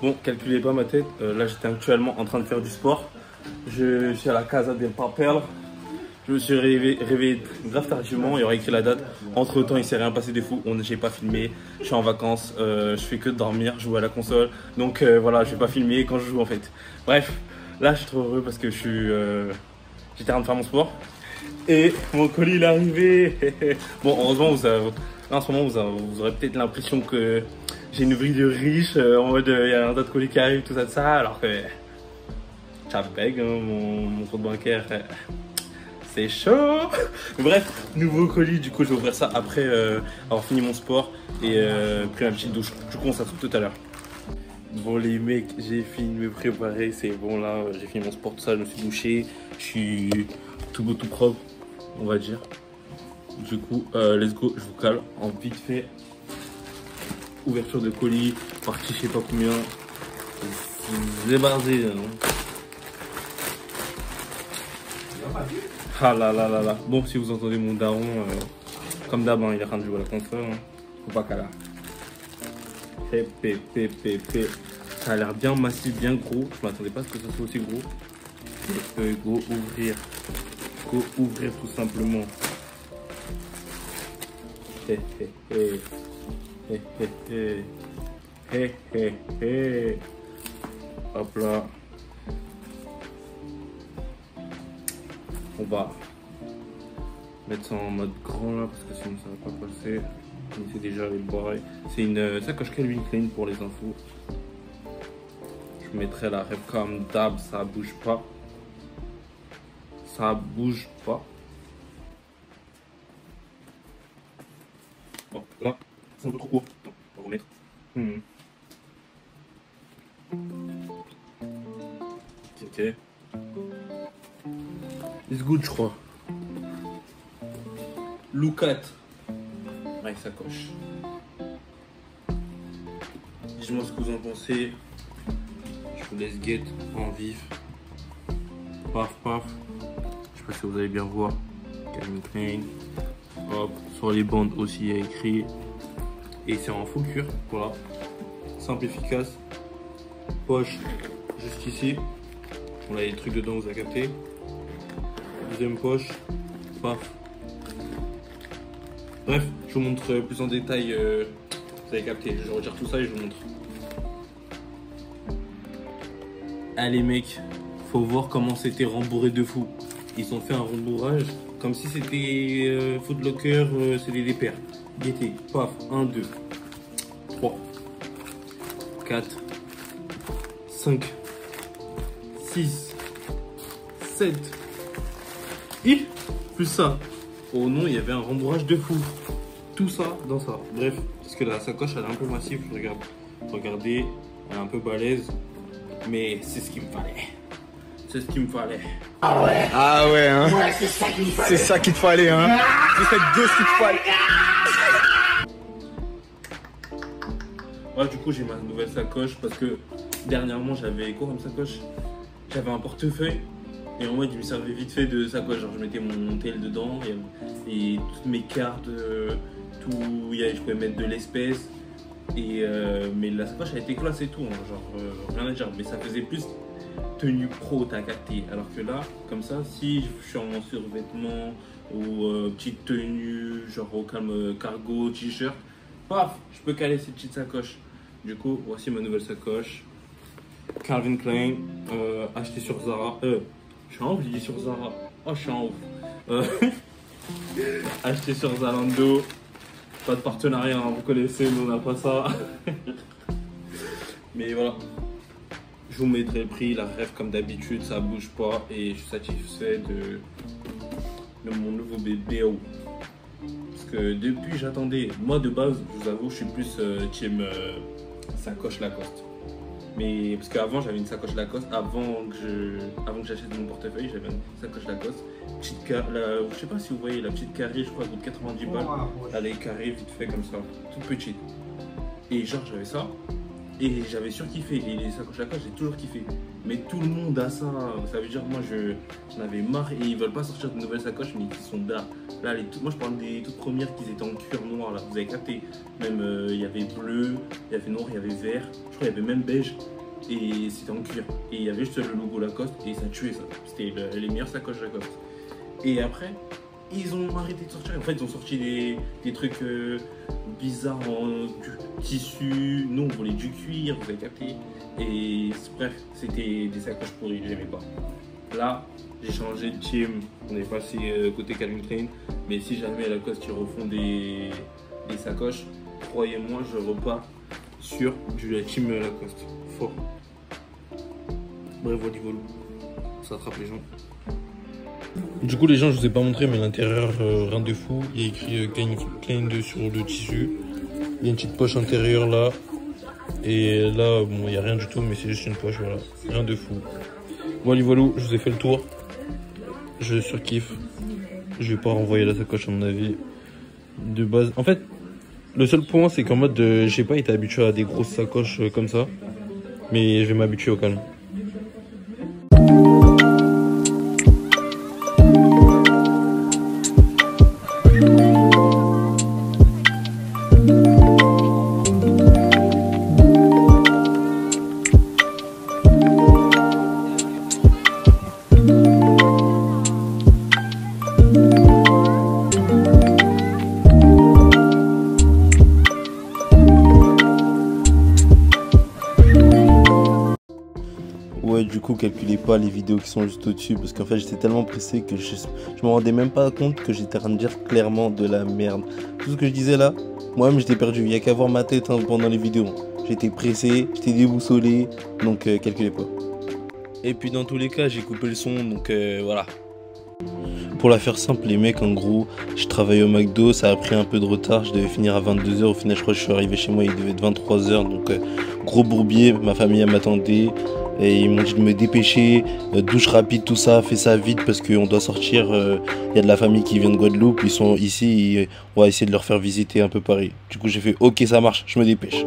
Bon, calculez pas ma tête. Là, j'étais actuellement en train de faire du sport. Je suis à la Casa del Papel. Je me suis réveillé grave tardivement. Il y aurait écrit la date. Entre temps, il s'est rien passé de fou. J'ai pas filmé. Je suis en vacances. Je fais que dormir, jouer à la console. Donc voilà, je vais pas filmer quand je joue en fait. Bref, là, je suis trop heureux parce que j'étais en train de faire mon sport. Et mon colis il est arrivé. Bon, heureusement, là, en ce moment, vous aurez peut-être l'impression que j'ai une vie de riche. En mode, il y a un tas de colis qui arrivent, tout ça, de ça. Alors que ça bègue, hein, mon compte bancaire. C'est chaud. Bref, nouveau colis. Du coup, je vais ouvrir ça après avoir fini mon sport et pris une petite douche. Du coup, on se retrouve tout à l'heure. Bon les mecs, j'ai fini de me préparer, c'est bon là, j'ai fini mon sport, tout ça, je me suis douché, je suis tout beau, tout propre, on va dire. Du coup, let's go, je vous cale en vite fait. Ouverture de colis, partie je sais pas combien. Débardé, non? Ah là là là là. Bon, si vous entendez mon daron, comme d'hab, hein, il est en train de jouer à la console, hein. Faut pas qu'à là. Ça a l'air bien massif, bien gros. Je m'attendais pas à ce que ça soit aussi gros. Go ouvrir. Go ouvrir tout simplement. Hop là. On va mettre ça en mode grand là parce que sinon ça va pas passer. C'est déjà les barrer. C'est une sacoche Calvin Klein pour les infos. Je mettrai la rêve comme d'hab, ça bouge pas. Ça bouge pas. Bon, là, c'est un peu trop court. Attends, on va remettre. Ok. It's good, je crois. Look at. Avec sacoche. Dites-moi ce que vous en pensez. Je vous laisse get en vif. Paf paf. Je sais pas si vous allez bien voir. Calvin Klein. Hop. Sur les bandes aussi il y a écrit. Et c'est en full cuir. Voilà. Simple, efficace. Poche juste ici. On a les trucs dedans, vous avez capté. Deuxième poche. Paf. Bref, je vous montre plus en détail, vous avez capté, je retire tout ça et je vous montre. Allez mecs, faut voir comment c'était rembourré de fou. Ils ont fait un rembourrage comme si c'était Foot Locker, c'était des paires. Guettez, paf, 1, 2, 3, 4, 5, 6, 7, et plus ça. Oh non, il y avait un rembourrage de fou. Tout ça dans ça. Bref, parce que la sacoche, elle est un peu massive. Regarde. Regardez, elle est un peu balèze. Mais c'est ce qu'il me fallait. C'est ce qu'il me fallait. Ah ouais. Ah ouais, hein. Ouais, c'est ça qu'il me fallait. C'est ça qu'il te fallait, hein. C'est cette dose qu'il te fallait. Ouais, du coup, j'ai ma nouvelle sacoche parce que dernièrement, j'avais quoi comme sacoche? J'avais un portefeuille. Et en mode, il me servait vite fait de sacoche. Genre, je mettais mon tel dedans et toutes mes cartes, tout. Je pouvais mettre de l'espèce. Mais la sacoche a été classe et tout. Hein, genre, rien à dire. Mais ça faisait plus tenue pro, t'as capté. Alors que là, comme ça, si je suis en survêtement ou petite tenue, genre au calme cargo, t-shirt, paf, je peux caler cette petite sacoche. Du coup, voici ma nouvelle sacoche. Calvin Klein, acheté sur Zara. Je suis en ouf, j'ai dit sur Zara. Oh, je suis en ouf. Acheté sur Zalando. Pas de partenariat, hein, vous connaissez, nous on n'a pas ça. Mais voilà. Je vous mettrai le prix, la rêve comme d'habitude, ça bouge pas. Et je suis satisfait de mon nouveau bébé. Parce que depuis, j'attendais. Moi de base, je vous avoue, je suis plus team sacoche Lacoste. Mais parce qu'avant j'avais une sacoche Lacoste, avant que j'achète mon portefeuille, j'avais une sacoche Lacoste, petite je sais pas si vous voyez la petite carrée, je crois, coûte 90 balles, elle est carrée vite fait comme ça, toute petite. Et genre j'avais ça, Et j'avais surkiffé. Et les sacoches Lacoste, j'ai toujours kiffé. Mais tout le monde a ça. Ça veut dire que moi, j'en avais marre. Et ils veulent pas sortir de nouvelles sacoches, mais qui sont là. Moi, je parle des toutes premières qui étaient en cuir noir. Là. Vous avez capté. Même, il y avait bleu, il y avait noir, il y avait vert. Je crois qu'il y avait même beige. Et c'était en cuir. Et il y avait juste le logo Lacoste. Et ça tuait ça. C'était les meilleures sacoches Lacoste. Et après, ils ont arrêté de sortir. En fait, ils ont sorti des trucs bizarres en tissu. Nous, on voulait du cuir, vous avez capté. Et bref, c'était des sacoches pourries, j'aimais pas. Là, j'ai changé de team. On est passé côté Calvin Klein. Mais si jamais Lacoste ils refont des sacoches, croyez-moi, je repars sur du team Lacoste. Fort. Bref, voilà, ça attrape les gens. Du coup les gens, je vous ai pas montré, mais l'intérieur rien de fou. Il y a écrit Calvin Klein sur le tissu. Il y a une petite poche intérieure là. Et là, bon, il n'y a rien du tout, mais c'est juste une poche, voilà. Rien de fou. Bon, voilà, je vous ai fait le tour. Je surkiffe. Je vais pas renvoyer la sacoche à mon avis. De base. En fait, le seul point, c'est qu'en mode, j'ai pas été habitué à des grosses sacoches comme ça. Mais je vais m'habituer au calme. Ouais, du coup, calculez pas les vidéos qui sont juste au-dessus parce qu'en fait, j'étais tellement pressé que je me rendais même pas compte que j'étais en train de dire clairement de la merde. Tout ce que je disais là, moi-même, j'étais perdu. Il n'y a qu'à voir ma tête pendant les vidéos. J'étais pressé, j'étais déboussolé, donc calculez pas. Et puis, dans tous les cas, j'ai coupé le son, donc voilà. Pour la faire simple, les mecs, en gros, je travaillais au McDo, ça a pris un peu de retard, je devais finir à 22 h. Au final, je crois que je suis arrivé chez moi, il devait être 23 h, donc gros bourbier, ma famille m'attendait. Et ils m'ont dit de me dépêcher, douche rapide, tout ça, fais ça vite parce qu'on doit sortir. Il y a de la famille qui vient de Guadeloupe, ils sont ici, et on va essayer de leur faire visiter un peu Paris. Du coup, j'ai fait ok, ça marche, je me dépêche.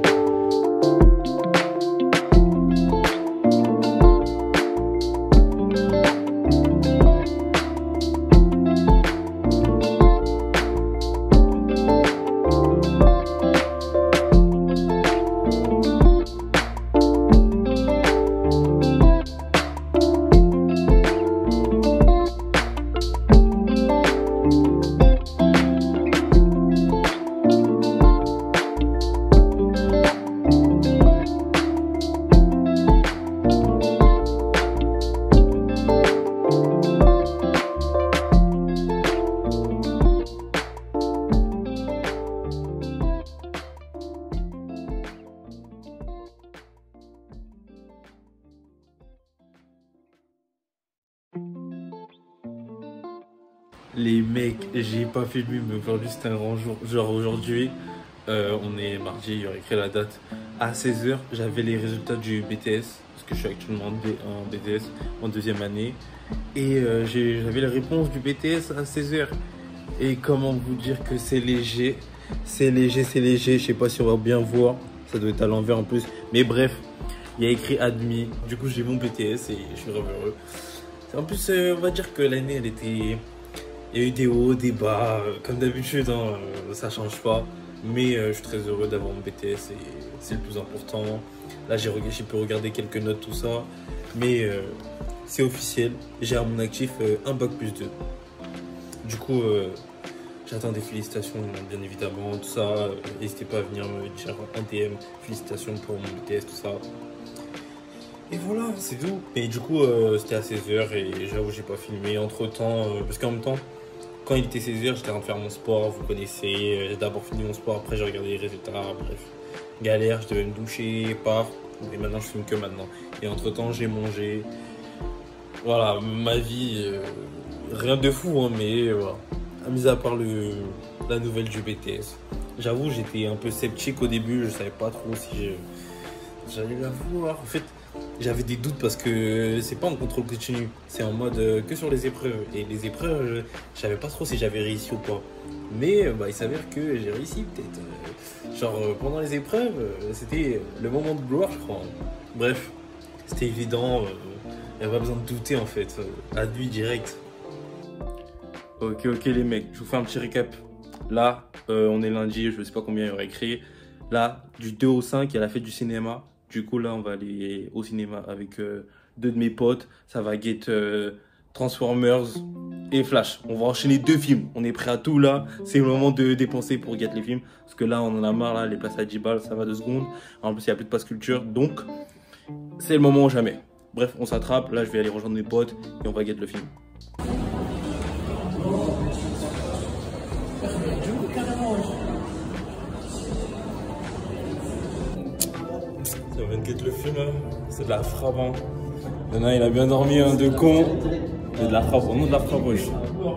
Les mecs, j'ai pas filmé, mais aujourd'hui c'était un grand jour. Genre aujourd'hui, on est mardi, il y aurait écrit la date. À 16 h, j'avais les résultats du BTS, parce que je suis actuellement en BTS, en deuxième année. Et j'avais les réponses du BTS à 16 h. Et comment vous dire que c'est léger. C'est léger, je sais pas si on va bien voir. Ça doit être à l'envers en plus. Mais bref, il y a écrit admis. Du coup, j'ai mon BTS et je suis vraiment heureux. En plus, on va dire que l'année, elle était... Il y a eu des hauts, des bas, comme d'habitude, hein, ça change pas. Mais je suis très heureux d'avoir mon BTS et c'est le plus important. Là, j'ai pu regarder quelques notes, tout ça. Mais c'est officiel, j'ai à mon actif un bac plus 2. Du coup, j'attends des félicitations, bien évidemment, tout ça. N'hésitez pas à venir me dire un DM, félicitations pour mon BTS, tout ça. Et voilà, c'est tout. Et du coup, c'était à 16 h et j'avoue, j'ai pas filmé entre temps. Parce qu'en même temps, quand il était 16 h, j'étais en train de faire mon sport, vous connaissez. J'ai d'abord fini mon sport, après j'ai regardé les résultats. Bref, galère, je devais me doucher, paf. Et maintenant, je filme que maintenant. Et entre temps, j'ai mangé. Voilà, ma vie, rien de fou, hein, mais voilà. Mis à part la nouvelle du BTS. J'avoue, j'étais un peu sceptique au début, je savais pas trop si j'allais la voir. En fait, j'avais des doutes parce que c'est pas en contrôle continu, c'est en mode que sur les épreuves. Et les épreuves, je savais pas trop si j'avais réussi ou pas. Mais il s'avère que j'ai réussi peut-être. Pendant les épreuves, c'était le moment de gloire, je crois. Bref, c'était évident. Il n'y a pas besoin de douter en fait. Admis direct. Ok, les mecs, je vous fais un petit récap. Là, on est lundi, je sais pas combien il y aurait écrit. Là, du 2 au 5, il y a la fête du cinéma. Du coup, là, on va aller au cinéma avec deux de mes potes. Ça va get Transformers et Flash. On va enchaîner 2 films. On est prêt à tout là. C'est le moment de dépenser pour get les films. Parce que là, on en a marre. Là, les places à 10 balles, ça va 2 secondes. En plus, il n'y a plus de passe culture. Donc, c'est le moment ou jamais. Bref, on s'attrape. Là, je vais aller rejoindre mes potes et on va get le film. Ça va get le film, hein. C'est de la frappe. Hein. Maintenant, il a bien dormi, hein, de con. C'est de la frappe, au nom de la frappe, wesh.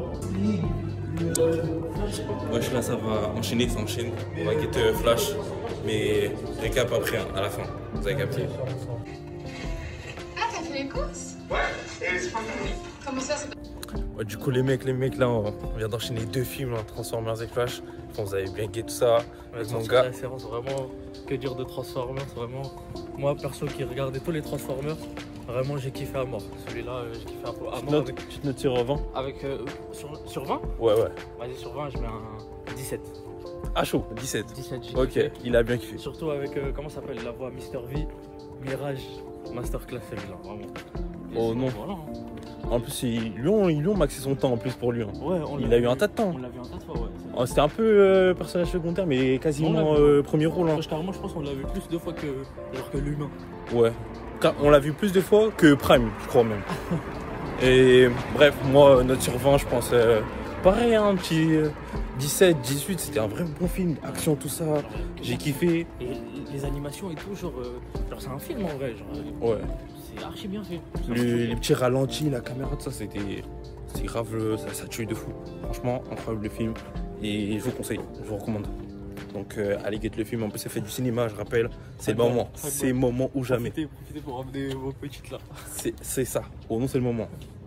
Wesh, là, ça va enchaîner, ça enchaîne. On va get Flash. Mais récap après, hein, à la fin. Vous avez capté. Ah, t'as fait les courses? Ouais, et c'est pas fini. Comment ça, c'est Ouais, du coup, les mecs, là, on vient d'enchaîner 2 films, là, Transformers et Flash. Enfin, vous avez bien get tout ça. Ouais, Mon gars. référence, vraiment, que dire de Transformers, vraiment. Moi, perso, qui regardais tous les Transformers, vraiment, j'ai kiffé à mort. Celui-là, j'ai kiffé à mort. Tu te notes sur 20? Avec sur 20? Ouais. Vas-y, sur 20, je mets un 17. Ah, chaud, 17. 17, j'ai Ok, kiffé. il a bien kiffé. Surtout avec, comment s'appelle, la voix Mister V, Mirage, Masterclass, celui-là, vraiment. Oh non. Voilà, hein. En plus, ils lui ont maxé son temps en plus pour lui. Hein. Ouais, Il a eu un tas de temps. On l'a vu un tas de fois, ouais. Oh, c'était un peu personnage secondaire, mais quasiment premier rôle. Hein. Carrément, je pense qu'on l'a vu plus de fois que l'humain. Ouais. On l'a vu plus de fois que Prime, je crois même. Et bref, moi, note sur 20, je pense. Pareil, un petit 17, 18, c'était un vrai bon film. Action, tout ça. J'ai kiffé. Et les animations et tout, genre c'est un film en vrai. Genre, Ouais. c'est archi bien fait. Les petits ralentis, la caméra, tout ça, c'est grave, ça tue de fou. Franchement, incroyable le film. Et je vous conseille, je vous recommande. Donc allez get le film, en plus c'est fait du cinéma, je rappelle. C'est le moment, c'est le moment ou jamais. Profitez pour ramener vos petites là. C'est ça, au nom c'est le moment.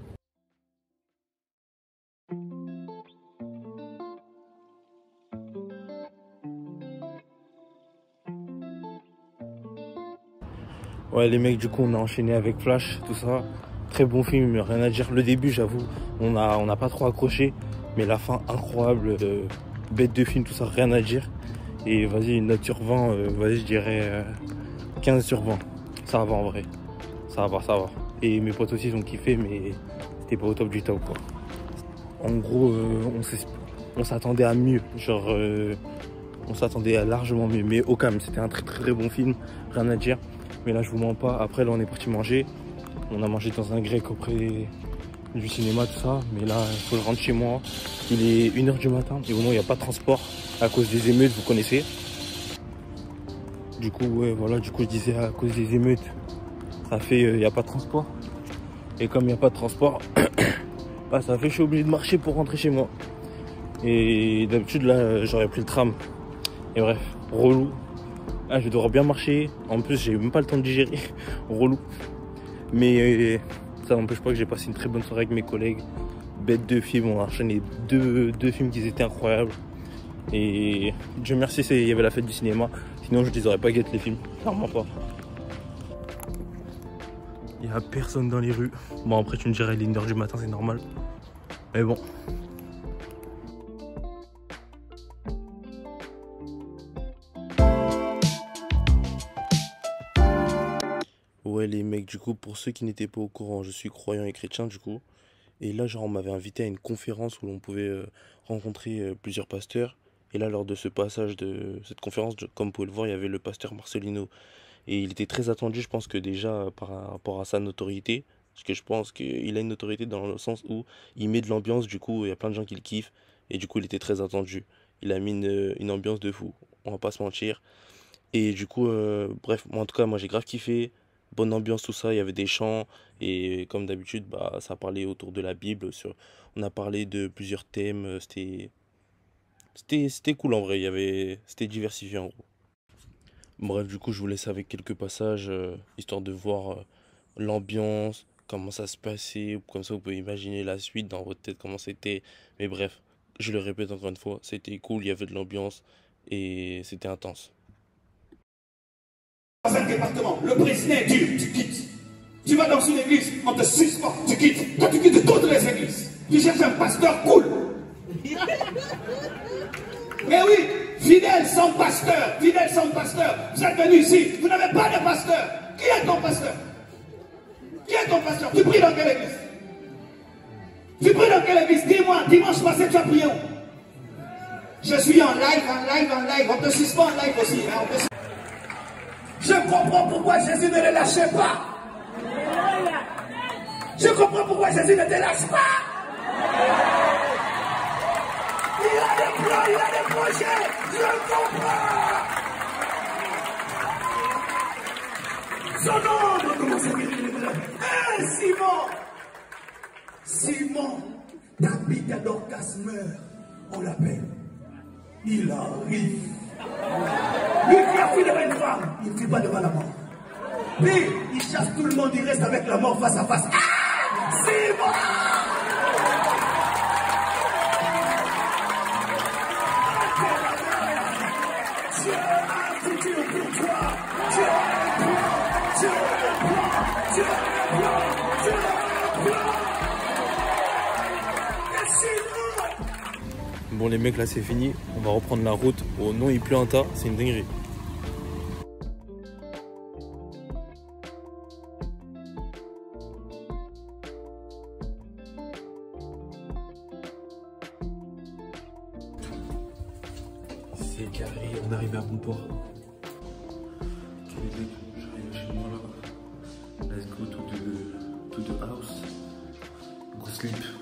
Ouais les mecs, du coup on a enchaîné avec Flash, tout ça. Très bon film, rien à dire. Le début j'avoue, on n'a pas trop accroché. Mais la fin incroyable, bête de film, tout ça, rien à dire. Et vas-y, une note sur 20, vas-y je dirais 15 sur 20. Ça va en vrai, ça va. Et mes potes aussi ils ont kiffé, mais c'était pas au top du top quoi. En gros, on s'attendait à mieux, genre on s'attendait à largement mieux. Mais au calme, c'était un très bon film, rien à dire. Mais là je vous mens pas, après là on est parti manger. On a mangé dans un grec auprès du cinéma, tout ça. Mais là, il faut que je rentre chez moi. Il est 1h du matin. Et au moment, il n'y a pas de transport à cause des émeutes, vous connaissez. Du coup, ouais, voilà. Du coup, je disais à cause des émeutes, ça fait, il n'y a pas de transport. Et comme il n'y a pas de transport, bah, ça fait que je suis obligé de marcher pour rentrer chez moi. Et d'habitude, là, j'aurais pris le tram. Et bref, relou. Là, je vais devoir bien marcher. En plus, j'ai même pas le temps de digérer. Relou. Mais ça n'empêche pas que j'ai passé une très bonne soirée avec mes collègues. Bête de films, on a enchaîné deux films qui étaient incroyables. Et Dieu merci, il y avait la fête du cinéma. Sinon, je ne les aurais pas guetté les films. Clairement pas. Il n'y a personne dans les rues. Bon, après, tu me dirais, il est 1h du matin, c'est normal. Mais bon. Ouais les mecs, du coup pour ceux qui n'étaient pas au courant, je suis croyant et chrétien du coup. Et là genre on m'avait invité à une conférence où l'on pouvait rencontrer plusieurs pasteurs. Et là lors de ce passage de cette conférence, comme vous pouvez le voir, il y avait le pasteur Marcelino. Et il était très attendu, je pense que déjà par rapport à sa notoriété. Parce que je pense qu'il a une notoriété dans le sens où il met de l'ambiance, du coup il y a plein de gens qui le kiffent. Et du coup il était très attendu. Il a mis une ambiance de fou, on va pas se mentir. Et du coup, bref, moi, en tout cas, moi j'ai grave kiffé. Bonne ambiance, tout ça. Il y avait des chants. Et comme d'habitude, bah, ça parlait autour de la Bible. On a parlé de plusieurs thèmes. C'était cool en vrai. C'était diversifié en gros. Bref, du coup, je vous laisse avec quelques passages, histoire de voir l'ambiance, comment ça se passait. Comme ça, vous pouvez imaginer la suite dans votre tête, comment c'était. Mais bref, je le répète encore une fois, c'était cool, il y avait de l'ambiance et c'était intense. Dans un département, le président est dur, tu quittes. Tu vas dans une église, on te suspend, tu quittes. Toi, tu quittes toutes les églises. Tu cherches un pasteur cool. Mais oui, fidèle sans pasteur, fidèle sans pasteur. Vous êtes venus ici, vous n'avez pas de pasteur. Qui est ton pasteur? Qui est ton pasteur? Tu pries dans quelle église? Tu pries dans quelle église? Dis-moi, dimanche passé, tu as prié où? Je suis en live. On te suspend en live aussi. Hein, Je comprends pourquoi Jésus ne les lâchait pas. Je comprends pourquoi Jésus ne te lâche pas. Il a des plans, il a des projets. Je comprends. Son nom, comment c'est Simon, Tabitha Dorcas meurt. On l'appelle. Il arrive. Lui qui a fui devant une femme, il ne fuit pas devant la mort. Puis, il chasse tout le monde, il reste avec la mort face à face. Ah, c'est bon! Dieu a un futur pour toi. Dieu a un plan. Dieu a un plan. Dieu a un plan. Dieu a un plan. Bon les mecs, là c'est fini, on va reprendre la route. Oh non, il pleut un tas, c'est une dinguerie. C'est carré, on arrive à bon port. J'arrive chez moi là. Let's go to the house. Go sleep.